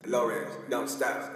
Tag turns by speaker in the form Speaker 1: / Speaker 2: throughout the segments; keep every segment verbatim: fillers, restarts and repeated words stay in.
Speaker 1: Lawrence, don't stop.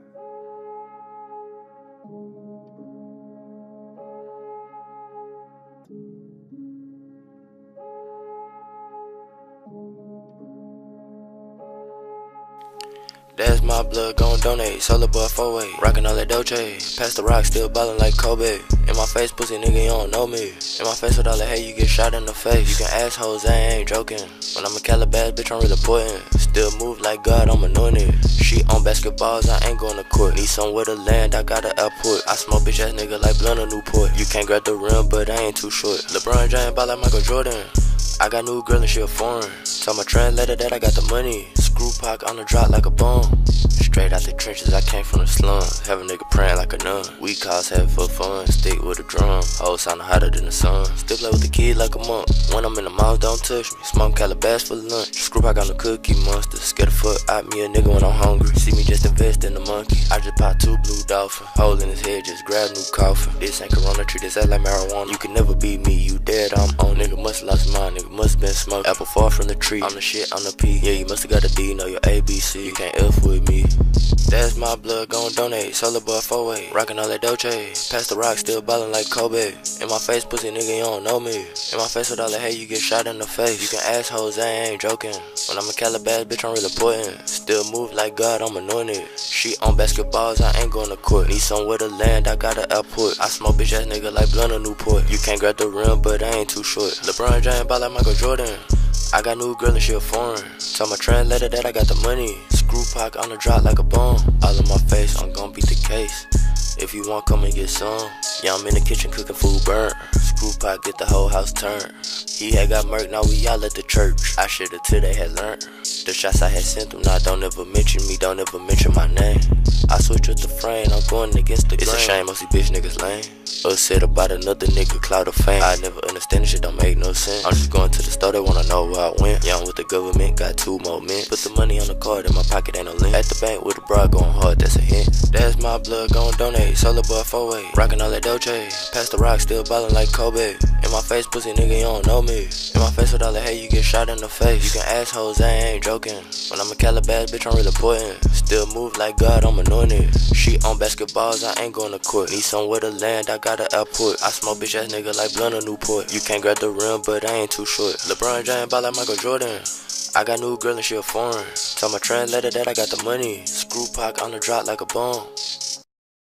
Speaker 2: That's my blood, gon' donate. Solar boy four way, rockin' all that Dolce. Pass the rock, still ballin' like Kobe. In my face, pussy nigga, you don't know me. In my face with all the hate, you get shot in the face. You can assholes, I ain't joking. When I'm a Calabash, bitch, I'm really important. Still move like God, I'm anointed. She on basketballs, I ain't going to court. Need somewhere to land, I got an airport. I smoke bitch ass nigga like blunt or Newport. You can't grab the rim, but I ain't too short. LeBron James ball like Michael Jordan. I got new girl and she a foreign. Tell my translator that I got the money. Screw pack on the drop like a bomb. Straight out the trenches, I came from the slums. Have a nigga praying like a nun. We cause have for fun, stick with a drum. Hoes sound hotter than the sun. Still play with the kid like a monk. When I'm in the mouth, don't touch me. Smoke Calabash for lunch. Screw pack on the cookie monster. Scare the fuck out me a nigga when I'm hungry. See me just invest in the monkey. I just pop two blue dolphin. Hole in his head, just grab new coffin. This ain't Corona, treat this ass like marijuana. You can never beat me, you dead, I'm on. Nigga must lost mine, nigga must been smoked. Apple far from the tree, I'm the shit, I'm the P. Yeah, you must got a D, know your A B C. You can't F with me. That's my blood, gon' donate. Solar boy four way, rockin' all that Dolce. Pass the rock, still ballin' like Kobe. In my face, pussy nigga, you don't know me. In my face with all the hate, you get shot in the face. You can assholes, I ain't joking. When I'm a Calabash, bitch, I'm really important. Still move like God, I'm anointed. She on basketballs, I ain't going to court. Need somewhere to land, I got an airport. I smoke bitch ass nigga like blunt or Newport. You can't grab the rim, but I ain't too short. LeBron James ball like Michael Jordan. I got new girl and she a foreign. Tell my translator that I got the money. Screw pack on the drop like a bomb. All in my face, I'm gon' beat the case. If you want, come and get some. Yeah, I'm in the kitchen cooking food burnt. Screw pot, get the whole house turned. He had got murked, now we all at the church. I should've till they had learned. The shots I had sent them, now don't ever mention me, don't ever mention my name. I switch with the frame, I'm going against the grain. It's a shame, most these bitch niggas lame. Upset about another nigga cloud of fame. I never understand this shit, don't make no sense. I'm just going to the store, they wanna know where I went. Yeah, I'm with the government, got two more men. Put the money on the card, in my pocket ain't no link. At the bank with a bra going hard, that's a hint. That's my blood, gon' donate. Solar boy four way, rockin' all that Dolce. Pass the rock, still ballin' like Kobe. In my face, pussy nigga, you don't know me. In my face with all the hate, you get shot in the face. You can assholes, I ain't joking. When I'm a Calabash, bitch, I'm really important. Still move like God, I'm anointed. She on basketballs, I ain't going to court. Need somewhere to land, I got an airport. I smoke bitch ass nigga like blunt or Newport. You can't grab the rim, but I ain't too short. LeBron James ball like Michael Jordan. I got new girl and she a foreign. Tell my translator that I got the money. Screw pack on the drop like a bomb.